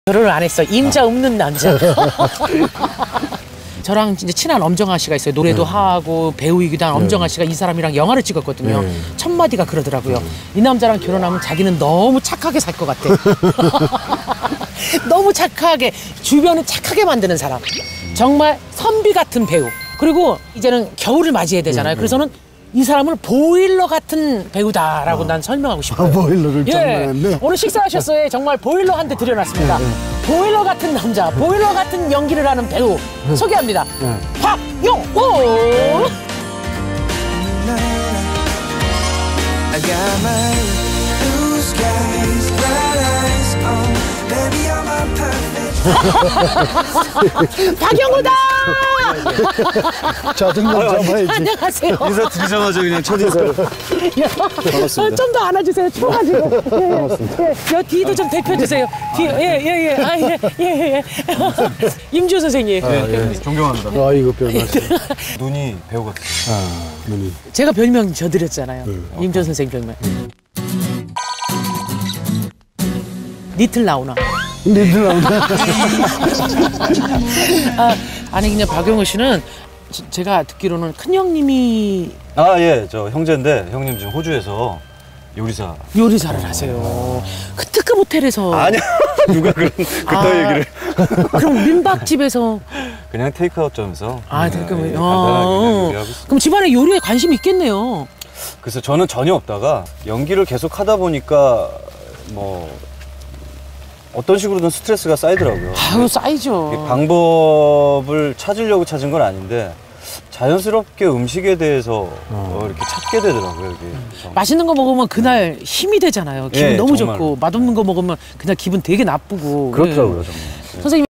결혼을 안 했어. 임자 없는 남자. 저랑 이제 친한 엄정화 씨가 있어요. 노래도 하고 배우이기도 한 엄정화 씨가 이 사람이랑 영화를 찍었거든요. 첫 마디가 그러더라고요. 이 남자랑 결혼하면 자기는 너무 착하게 살 것 같아. 너무 착하게, 주변을 착하게 만드는 사람. 정말 선비 같은 배우. 그리고 이제는 겨울을 맞이해야 되잖아요. 그래서는 이 사람을 보일러 같은 배우다라고 난 설명하고 싶어요. 보일러를 장난했네. 오늘 식사하셨어요. 정말 보일러 한 대 드려놨습니다. 보일러 같은 남자, 보일러 같은 연기를 하는 배우 소개합니다. 박용호! 박용호다! 자등만 잡아야지. 안녕하세요. 인사 드리자마자 그냥 첫 인사를. 반갑습니다. 좀 더 안아주세요. 추워가지고. 여 뒤도 좀 대표주세요. 뒤, 예. 임주 선생님. 존경합니다. 아, 이거 별말씀. 눈이 배우 같아요. 눈이. 제가 별명 져드렸잖아요. 임주 선생님 별명. 니틀 나오나. 니들 나온다. 아니 그냥 박용호 씨는 제가 듣기로는 큰 형님이 아, 예. 저 형제인데 형님 지금 호주에서 요리사를 하세요. 그 특급 호텔에서. 아니야. 누가 그딴 얘기를. 그럼 민박집에서. 그냥 테이크아웃점에서. 그럼 간단하게 그냥 요리하고 있어요. 그럼 집안에 요리에 관심이 있겠네요. 그래서 저는 전혀 없다가 연기를 계속 하다 보니까 뭐 어떤 식으로든 스트레스가 쌓이더라고요. 아유 쌓이죠. 방법을 찾으려고 찾은 건 아닌데 자연스럽게 음식에 대해서 이렇게 찾게 되더라고요. 이게. 맛있는 거 먹으면 그날 힘이 되잖아요. 기분 예, 너무 정말로. 좋고 맛없는 거 먹으면 그냥 기분 되게 나쁘고. 그렇더라고요, 정말. 선생님